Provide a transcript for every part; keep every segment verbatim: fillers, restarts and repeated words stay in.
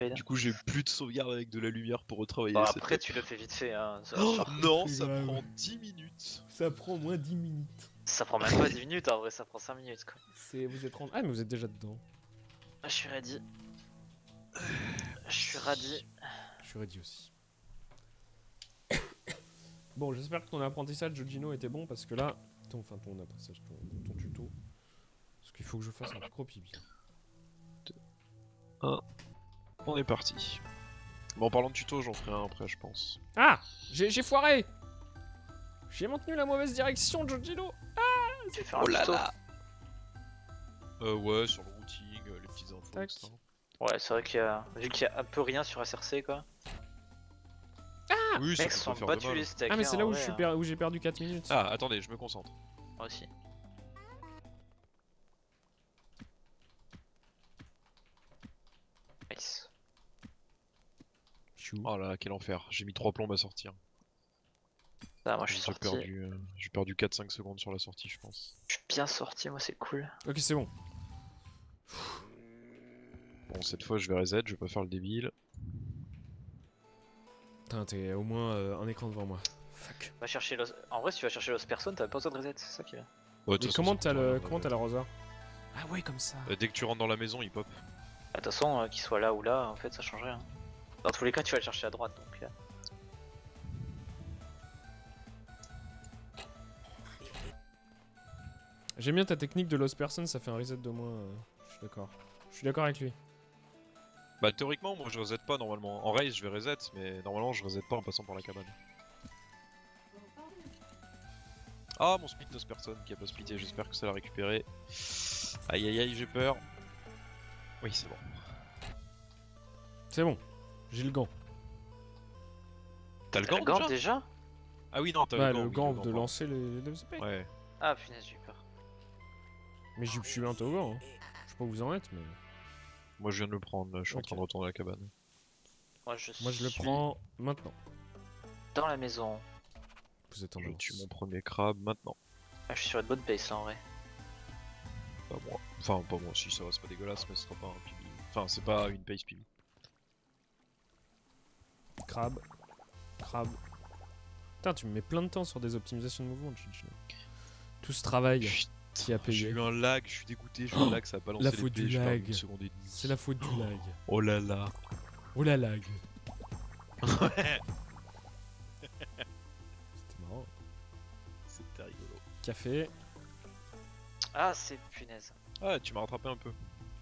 Du coup, j'ai plus de sauvegarde avec de la lumière pour retravailler. Bon, cette après, map. tu le fais vite fait. Hein. Ça, Oh, non, Plus ça grave. prend dix minutes. Ça prend au moins dix minutes. ça prend même pas dix minutes, en vrai, ça prend cinq minutes quoi. C'est vous êtes rendu. Ah mais vous êtes déjà dedans. Ah, je suis ready. Je suis ready. Je suis ready aussi. Bon, j'espère que ton apprentissage Jojino était bon parce que là, ton, enfin ton apprentissage, ton, ton tuto, parce qu'il faut que je fasse un gros pipi. On est parti. Bon, en parlant de tuto, j'en ferai un après, je pense. Ah, j'ai j'ai foiré. J'ai maintenu la mauvaise direction, Jojino. Tu veux faire un Oh là tuto là. Euh, ouais, sur le routing, euh, les petites infos, Tac. et cetera. Ouais, c'est vrai qu'il y a. Vu qu'il y a un peu rien sur S R C quoi. Oui, ça Mec, peut sont pas faire battus de mal. les steaks. Ah mais hein, c'est là en où vrai, je suis hein. per- où j'ai perdu quatre minutes. Ah, attendez, je me concentre. Moi aussi. Nice. Chou. Oh là là, quel enfer. J'ai mis trois plombes à sortir. Ah, moi je suis J'ai sorti. perdu, euh, j'ai perdu quatre cinq secondes sur la sortie, je pense. Je suis bien sorti, moi c'est cool. Ok, c'est bon. Bon, cette fois, je vais reset, je vais pas faire le débile. Putain, t'es au moins euh, un écran devant moi. Fuck. Va chercher l'os. En vrai, si tu vas chercher l'os personne, t'as pas besoin de reset, c'est ça qui va. Ouais, de Mais toute comment façon, t'as ça le, coûte comment rien, t'as l'arroseur? Ah ouais, comme ça. euh, Dès que tu rentres dans la maison, il pop. De toute façon, euh, qu'il soit là ou là, en fait, ça change rien. Dans tous les cas, tu vas le chercher à droite donc. euh. J'aime bien ta technique de lost person, ça fait un reset de moins. euh, Je suis d'accord. Je suis d'accord avec lui. Bah, théoriquement, moi je reset pas normalement. En race, je vais reset, mais normalement, je reset pas en passant par la cabane. Ah, mon split de personne qui a pas splitté, j'espère que ça l'a récupéré. Aïe aïe aïe, j'ai peur. Oui, c'est bon. C'est bon. J'ai le gant. T'as le T'as gant le gant déjà, déjà Ah oui, non, t'as Bah, le gant. le oui, gant le de pardon. lancer les, les deux épées. Ouais. Ah punaise, j'ai eu peur. Mais je je suis bientôt au gant. Hein. Je sais pas où vous en êtes, mais. Moi je viens de le prendre, là, je suis Ok. en train de retourner à la cabane. Moi je, Moi, je le suis prends maintenant. dans la maison. Vous êtes en Je avance. tue mon premier crabe maintenant. Ah, je suis sur une bonne pace là en vrai. Pas moi. Enfin, pas moi, si ça va, c'est pas dégueulasse, mais ce sera pas un P B. Enfin, c'est pas une pace P B. Crabe. Crabe. Putain, tu me mets plein de temps sur des optimisations de mouvement, Chichino. Tout ce travail qui a J'ai payé. eu un lag, je suis dégoûté, j'ai eu un lag, ça a pas lancé la les faute dés, du j'ai perdu lag. une seconde et demie. C'est la faute du lag. Oh là là. Oh la lag. Ouais. C'était marrant. C'était rigolo. Café. Ah, c'est punaise. Ah, tu m'as rattrapé un peu.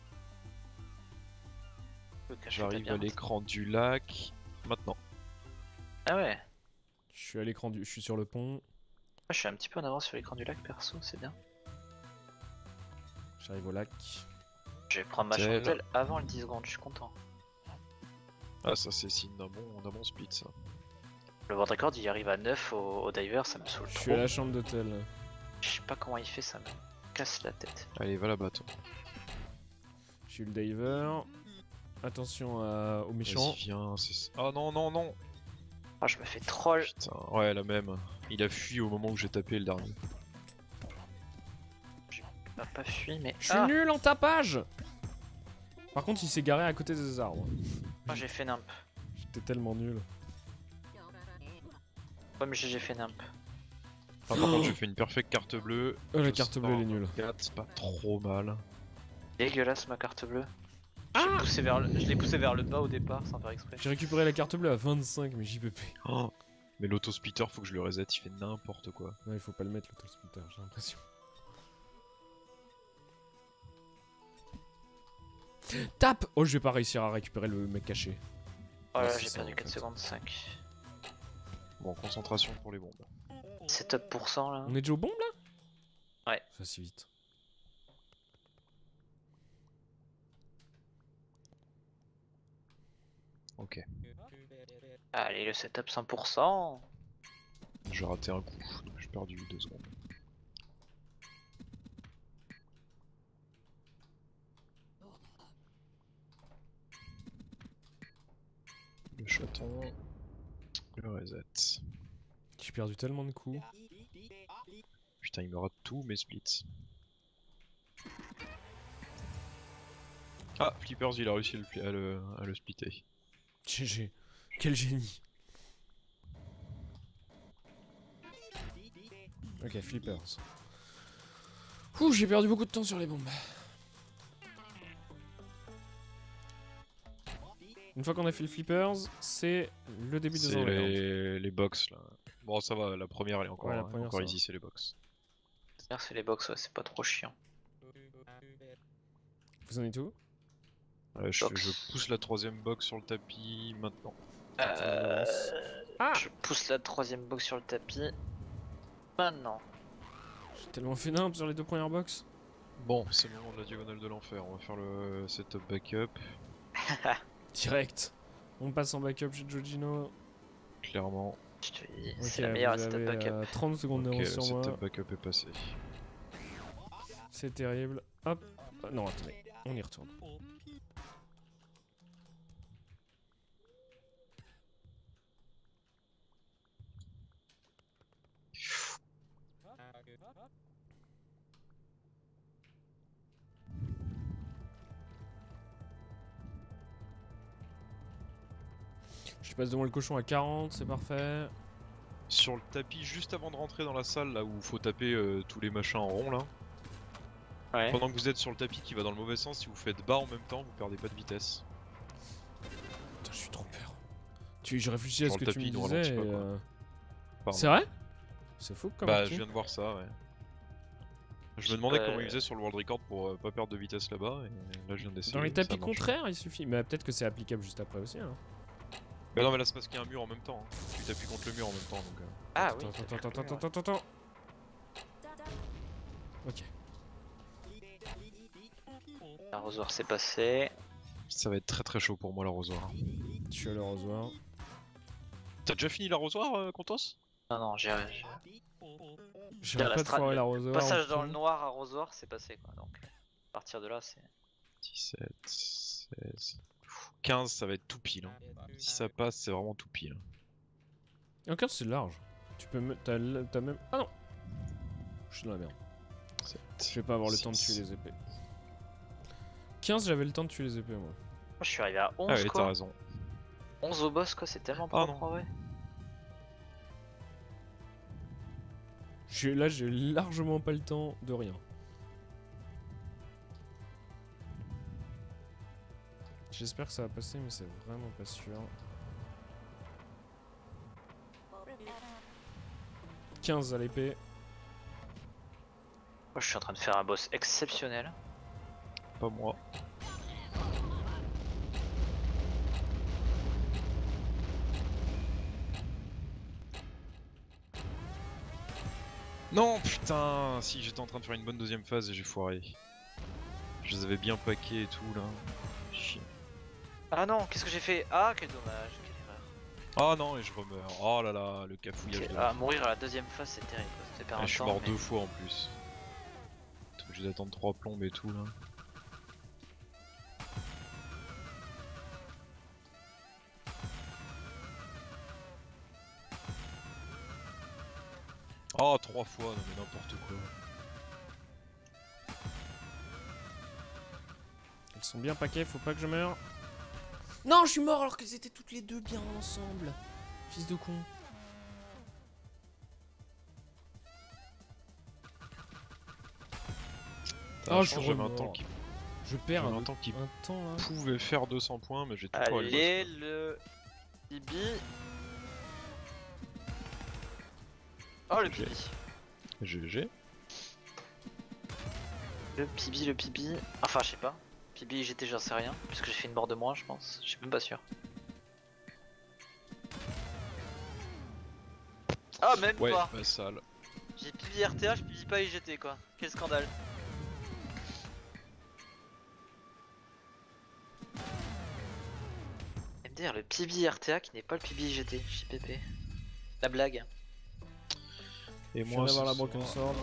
Le cachet, t'as J'arrive bien à monté. l'écran du lac. Maintenant. Ah ouais. Je suis à l'écran du. Je suis sur le pont. Moi, je suis un petit peu en avance sur l'écran du lac perso, c'est bien. J'arrive au lac. Je vais prendre ma Tel. chandelle avant les dix secondes, je suis content. Ah, ça c'est signe d'un bon, d'un bon split ça. Le world record il arrive à neuf au, au diver, ça me saoule Je suis trop. à la chambre d'hôtel. Je sais pas comment il fait, ça me casse la tête. Allez, va là-bas toi. Je suis le diver. Attention à... aux méchants. Vas-y, viens. c'est- Ah non, non, non. Ah, je me fais troll. Putain, ouais, la même. Il a fui au moment où j'ai tapé le dernier. Il m'a pas fui, mais. Je suis Ah, nul en tapage. Par contre, il s'est garé à côté des arbres. moi j'ai fait nimp. J'étais tellement nul. Ouais, mais j'ai j'ai fait nimp. Enfin, par contre, je fais une perfecte carte bleue. Oh, la Je carte sors bleue, elle est nulle. quatre, c'est pas trop mal. Dégueulasse ma carte bleue. Ah J'ai poussé vers le... Je l'ai poussé vers le bas au départ sans faire exprès. J'ai récupéré la carte bleue à vingt-cinq, mais J P P. Oh. Mais l'auto-splitter, faut que je le reset, il fait n'importe quoi. Non, il faut pas le mettre, l'auto-splitter, j'ai l'impression. Tape. Oh, je vais pas réussir à récupérer le mec caché. Oh là, Ouais, c'est j'ai ça, perdu en quatre fait. secondes cinq. Bon, concentration pour les bombes. C'est top pour cent là. On est déjà au bombe là? Ouais. Ça si vite. Ok. Allez, le setup cent pour cent. J'ai raté un coup, donc j'ai perdu deux secondes. Le chaton. Le reset. J'ai perdu tellement de coups. Putain, il me rate tous mes splits. Ah, Flippers, il a réussi à le, pli- à le, à le splitter. G G. Quel génie. Ok, Flippers. Ouh, j'ai perdu beaucoup de temps sur les bombes. Une fois qu'on a fait le Flippers, c'est le début des C'est envoyants. les... les box là. Bon, ça va, la première elle est encore, Ouais, la hein, première, encore ça easy, va. c'est les box. C'est-à-dire c'est les box, ouais, c'est pas trop chiant. Vous en êtes où? Euh, je, Box. je pousse la troisième box sur le tapis maintenant. Euh... Ah, Je pousse la troisième box sur le tapis. Maintenant. j'ai tellement fait nimp sur les deux premières box. Bon, c'est le moment de la diagonale de l'enfer, on va faire le setup backup, Direct. On passe en backup chez Jojino. clairement. Je te dis, Ok, c'est la vous meilleure setup avez backup. euh, trente secondes Ok, le d'avance sur moi. setup backup est passé. C'est terrible. Hop. Ah, non, attendez. On y retourne. Je passe devant le cochon à quarante, c'est parfait. Sur le tapis, juste avant de rentrer dans la salle, là où faut taper euh, tous les machins en rond là. Ouais. Pendant que vous êtes sur le tapis qui va dans le mauvais sens, si vous faites bas en même temps, vous perdez pas de vitesse. Putain, je suis trop peur. Tu, je réfléchis à Sur ce le que tu me tapis, nous disais. ralentit et, pas, quoi. euh, Pardon. C'est vrai? C'est fou comme Bah, actu. je viens de voir ça, ouais. Je Je me demandais peux- comment il faisait sur le world record pour euh, pas perdre de vitesse là-bas, et là je viens d'essayer. Dans les ça tapis marche. contraires, il suffit. Mais peut-être que c'est applicable juste après aussi. Hein. Bah non, mais là c'est parce qu'il y a un mur en même temps. Hein. Tu t'appuies contre le mur en même temps donc. euh. Ah oui. Attends, attends, attends, attends, attends, attends. Ok. L'arrosoir c'est passé. Ça va être très très chaud pour moi l'arrosoir. Je suis à l'arrosoir. T'as déjà fini l'arrosoir, euh, Contos? Non, non, j'ai. j'ai- J'arrête la pas de strat- foirer le l'arrosoir. Passage au dans le con. noir arrosoir c'est passé quoi. Donc à partir de là c'est. dix-sept, seize. quinze, ça va être tout pile. Hein. Si ça passe, c'est vraiment tout pile. Et encore, c'est large. Tu peux me. T'as le- t'as même. Ah non! Je suis dans la merde. Je vais pas avoir le temps de tuer les épées. quinze, j'avais le temps de tuer les épées, moi. Moi je suis arrivé à onze Ah ouais, t'as quoi. raison. onze au boss quoi, c'est tellement Ah propre non. en vrai. J'ai- Là, j'ai largement pas le temps de rien. J'espère que ça va passer, mais c'est vraiment pas sûr. quinze à l'épée. Moi je suis en train de faire un boss exceptionnel. Pas moi. Non, putain, si j'étais en train de faire une bonne deuxième phase et j'ai foiré. Je les avais bien paqués et tout là. Chier. Ah non, qu'est-ce que j'ai fait? Ah quel dommage, quelle erreur. Ah non, et je remeurs. Oh là là, le cafouillage Ok, de ah, mourir à la deuxième phase c'est terrible. C'est pas Ah, un je suis temps, mort mais- deux fois en plus. T'es obligé d'attendre trois plombes et tout là. Oh, trois fois, non mais n'importe quoi. Elles sont bien paquets, faut pas que je meure. Non, je suis mort alors qu'elles étaient toutes les deux bien ensemble. Fils de con. T'as Oh, la je suis chance, j'avais un remort. temps qui, Je perds j'avais un, un temps qui un temps là. pouvait faire deux cents points, mais j'ai tout foiré le boss, Allez quoi. le Bibi. Oh le G G. Bibi. G G. Le Bibi, le Bibi. Enfin je sais pas. Bibi j'étais j'en sais rien. Puisque j'ai fait une barre de moins je pense. Je suis même pas sûr. Ah même Ouais, pas. bah sale. J'ai Bibi R T H, Bibi pas I G T quoi. Quel scandale. M D R le Bibi R T A qui n'est pas le Bibi I G T. J P P. La blague. Et Je viens moi, d'avoir ce la broken soir- sword.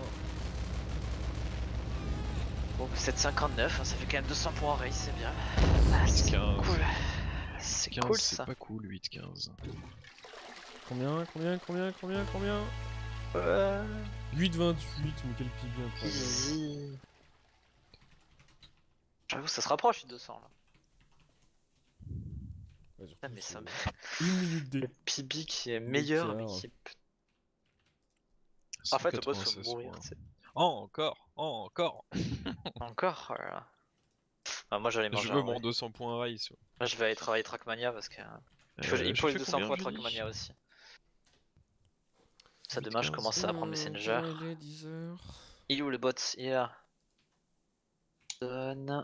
Bon, sept cinquante-neuf, hein, ça fait quand même deux cents points en race, c'est bien. Ah, c'est quinze. cool. C'est quinze, cool c'est ça. pas cool, huit, quinze. Combien, combien, combien, combien, combien Ouais. huit vingt-huit, mais quel pibi incroyable. Easy. J'avoue, ça se rapproche les deux cents là. Ouais, surtout, Ah, mais c'est ça me... une minute Le deux. P B qui est meilleur, mais quart. qui est. En fait, le boss peut cent quatre-vingt-seize mourir, points. tu sais. Oh, encore, oh, encore. Encore oh là là. Ah, moi j'allais Je manger veux un mon vrai. deux cents points race. Moi je vais aller travailler Trackmania parce que. Il, faut- Euh, il me je faut les fais deux cents combien, points Jenny Trackmania aussi. C'est huit dommage, je quinze. commence à apprendre Messenger. Euh, il est dix heures. Il est où le bot? Il est là. Donne.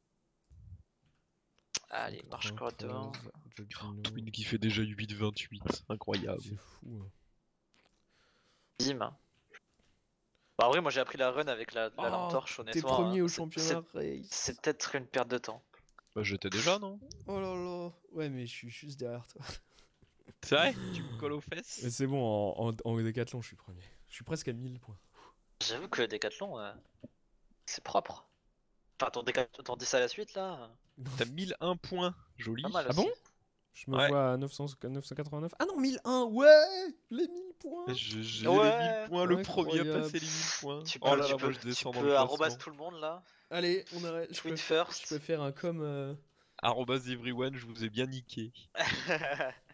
Allez, marche correctement. Twin qui fait déjà huit vingt-huit. Incroyable. C'est fou. hein. Bim. Bah, en vrai, moi j'ai appris la run avec la, la lampe Oh, torche, t'es honnêtement. premier hein. au C'est- championnat c'est- race. C'est peut-être une perte de temps. Bah, j'étais déjà, non? Oh là là. Ouais, mais je suis juste derrière toi. C'est vrai? Tu me colles aux Mais fesses? c'est bon, en, en, en décathlon, je suis premier. Je suis presque à mille points. J'avoue que Decathlon, euh, c'est propre. Enfin, ton, Décathlon, ton dix à la suite là, T'as mille un points. Joli. pas mal Ah aussi. bon Je me Ouais. vois à neuf cents, neuf cent quatre-vingt-neuf. Ah non, mille un, ouais. Les mille points. Je- J'ai Ouais. les mille points, le premier à Incroyable. passer les mille points. Tu Oh peux, là tu là, peux, moi je tu descends dans peux le arrobas classement. tout le monde là. Allez, on arrête. Je Tweet peux, first. je peux faire un com. euh, Arrobas everyone, je vous ai bien niqué.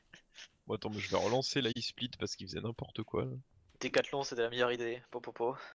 Bon, attends, mais je vais relancer la e-split parce qu'il faisait n'importe quoi là. Décathlon, c'était la meilleure idée. Popopo.